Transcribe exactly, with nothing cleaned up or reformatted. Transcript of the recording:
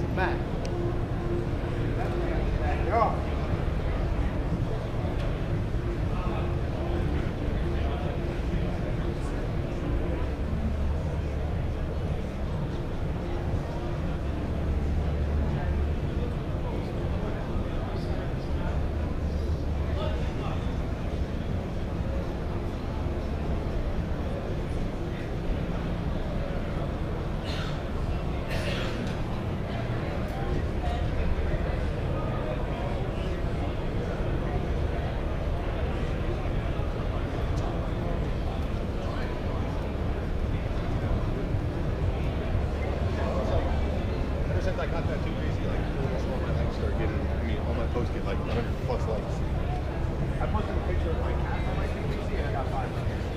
Matt. Yo. Since I got that too crazy, like almost all my likes start getting, I mean, all my posts get like one hundred plus likes. I posted a picture of my cat on my T V and I got five likes.